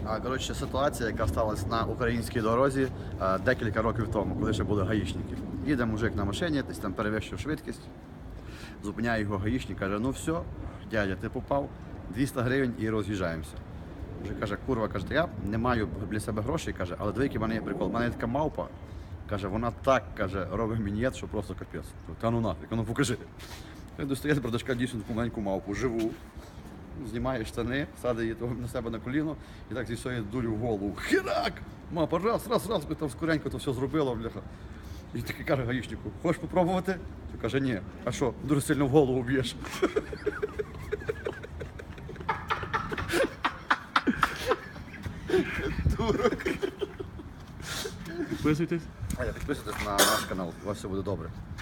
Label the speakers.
Speaker 1: Коротше, ситуація, яка сталася на українській дорозі декілька років тому, коли ще були гаїшники. Їде мужик на машині, десь там перевищив швидкість, зупиняє його гаїшник, каже, ну все, дядя, ти попав, 200 гривень і роз'їжджаємося. Мужик каже, курва, каже, я не маю для себе грошей, каже, але диви, який в мене є прикол, в мене є така мавпа, каже, вона так, каже, робить мінієт, що просто капець. Та ну нафіг, ну покажи. Він достає з бардачка дійсно таку маленьку мавпу, живу. Знімає штани, садить її на себе на коліно і так зі своєї дулі в голову. Херак! Мапа, раз, там скоренько то все зробила, бляха. І такий каже гаїшнику, хочеш попробувати? Той каже, ні. А що, дуже сильно в голову б'єш. Дурак.
Speaker 2: Підписуйтесь.
Speaker 1: Підписуйтесь на наш канал, у вас все буде добре.